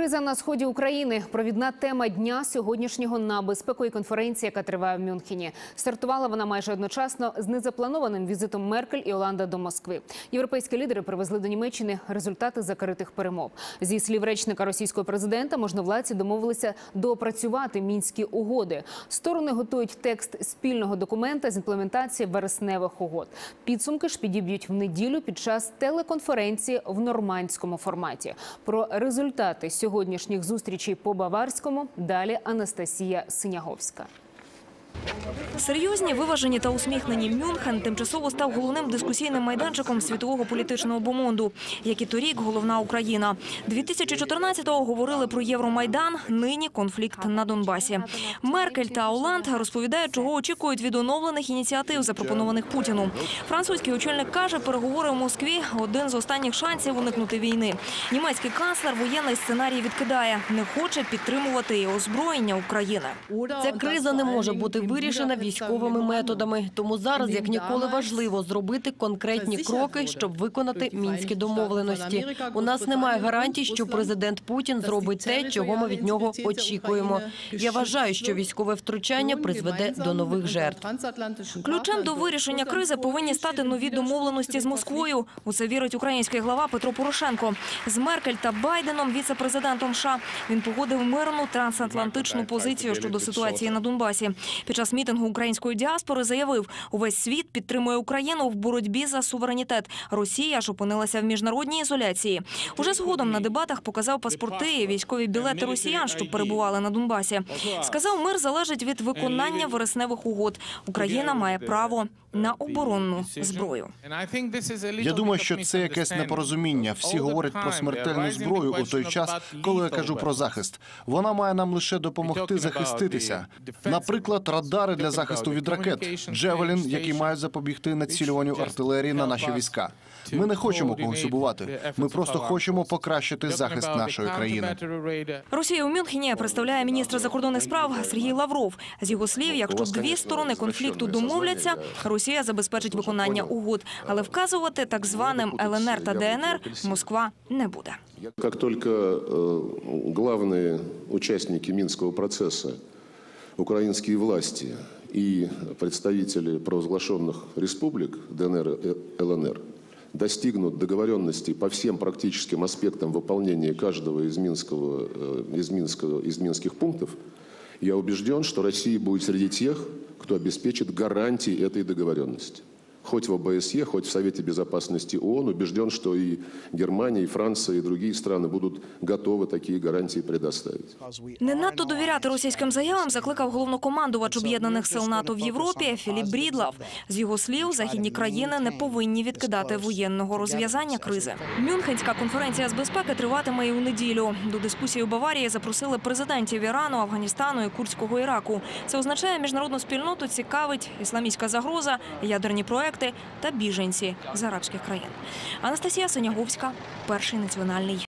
Криза на сході України – провідна тема дня сьогоднішнього на безпековій конференції, яка триває в Мюнхені. Стартувала вона майже одночасно з незапланованим візитом Меркель і Оланда до Москви. Європейські лідери привезли до Німеччини результати закритих перемов. Зі слів речника російського президента, можновладці домовилися доопрацювати мінські угоди. Сторони готують текст спільного документа з імплементації вересневих угод. Підсумки ж підіб'ють в неділю під час телеконференції в нормандському форматі. Про результати сьогоднішніх зустрічей по Баварському далі Анастасія Синяговська. Серйозні, виважені та усміхнені Мюнхен тимчасово став головним дискусійним майданчиком світового політичного бомонду, як і торік головна Україна. 2014-го говорили про Євромайдан, нині конфлікт на Донбасі. Меркель та Оланд розповідають, чого очікують від оновлених ініціатив, запропонованих Путіну. Французький очільник каже, переговори в Москві – один з останніх шансів уникнути війни. Німецький канцлер воєнний сценарій відкидає, не хоче підтримувати і озброєння України. Ця криза не може бути вирішена військовими методами. Тому зараз, як ніколи, важливо зробити конкретні кроки, щоб виконати мінські домовленості. У нас немає гарантій, що президент Путін зробить те, чого ми від нього очікуємо. Я вважаю, що військове втручання призведе до нових жертв. Ключем до вирішення кризи повинні стати нові домовленості з Москвою. У це вірить український глава Петро Порошенко. З Меркель та Байденом, віце-президентом США, він погодив мирну трансатлантичну позицію щодо ситуації на Донбасі. Під час мітингу української діаспори заявив, увесь світ підтримує Україну в боротьбі за суверенітет. Росія ж опинилася в міжнародній ізоляції. Уже згодом на дебатах показав паспорти і військові білети росіян, що перебували на Донбасі. Сказав, мир залежить від виконання вересневих угод. Україна має право на оборонну зброю. Я думаю, що це якесь непорозуміння. Всі говорять про смертельну зброю у той час, коли я кажу про захист. Вона має нам лише допомогти захиститися. Наприклад, радари для захисту від ракет, «Джевелін», які мають запобігти націлюванню артилерії на наші війська. Ми не хочемо когось убивати. Ми просто хочемо покращити захист нашої країни. Росію у Мюнхені представляє міністр закордонних справ Сергій Лавров. З його слів, якщо дві сторони конфлікту домовляться, Росія забезпечить виконання угод. Але вказувати так званим ЛНР та ДНР Москва не буде. Як тільки головні учасники Мінського процесу, украинские власти и представители провозглашенных республик ДНР и ЛНР достигнут договоренности по всем практическим аспектам выполнения каждого из минских пунктов, я убежден, что Россия будет среди тех, кто обеспечит гарантии этой договоренности. Хоть в ОБСЕ, хоть в Совете Безопасности ООН, убежден, что и Германия, и Франция, и другие страны будут готовы такие гарантии предоставить. Не надто довіряти російським заявам закликав головнокомандувач Об'єднаних сил НАТО в Європі Філіп Брідлав. З його слів, західні країни не повинні відкидати воєнного розв'язання кризи. Мюнхенська конференція з безпеки триватиме і у неділю. До дискусії у Баварії запросили президентів Ірану, Афганістану і Курдського Іраку. Це означає, міжнародну спільноту цікавить ісламістська загроза, ядерні проекти та біженці з арабських країн. Анастасія Синяговська, Перший національний.